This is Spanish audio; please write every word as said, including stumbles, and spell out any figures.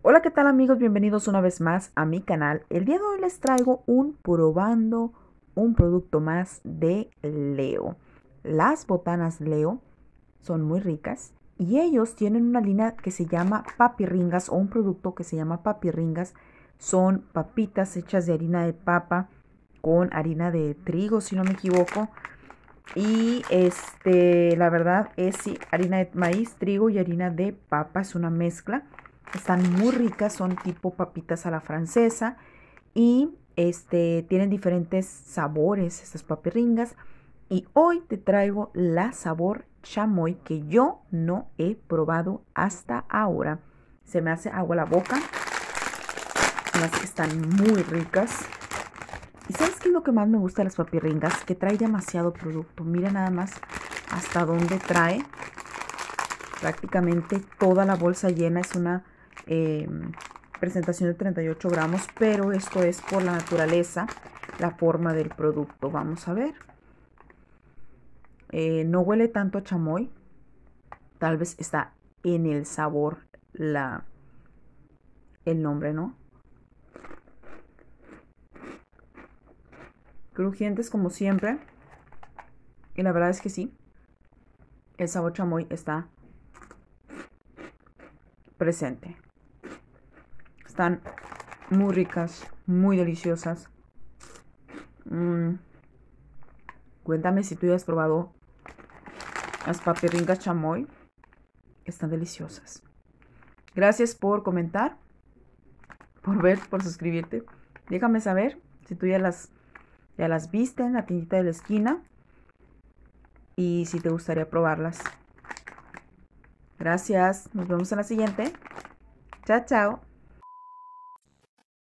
Hola, ¿qué tal amigos? Bienvenidos una vez más a mi canal. El día de hoy les traigo un probando un producto más de Leo. Las botanas Leo son muy ricas y ellos tienen una línea que se llama papirringas o un producto que se llama papirringas. Son papitas hechas de harina de papa con harina de trigo, si no me equivoco. Y este, la verdad es sí, harina de maíz, trigo y harina de papa, es una mezcla. Están muy ricas, son tipo papitas a la francesa y este tienen diferentes sabores estas papirringas. Y hoy te traigo la sabor chamoy que yo no he probado hasta ahora. Se me hace agua la boca. Se me hace que están muy ricas. ¿Y sabes qué es lo que más me gusta de las papirringas? Que trae demasiado producto. Mira nada más hasta dónde trae. Prácticamente toda la bolsa llena. Es una eh, presentación de treinta y ocho gramos, pero esto es por la naturaleza, la forma del producto. Vamos a ver. Eh, no huele tanto a chamoy. Tal vez está en el sabor la, el nombre, ¿no? Crujientes como siempre. Y la verdad es que sí. El sabor chamoy está presente. Están muy ricas, muy deliciosas. Mm. Cuéntame si tú ya has probado las papirringas chamoy. Están deliciosas. Gracias por comentar, por ver, por suscribirte. Déjame saber si tú ya las, ya las viste en la tiendita de la esquina y si te gustaría probarlas. Gracias. Nos vemos en la siguiente. Chao, chao.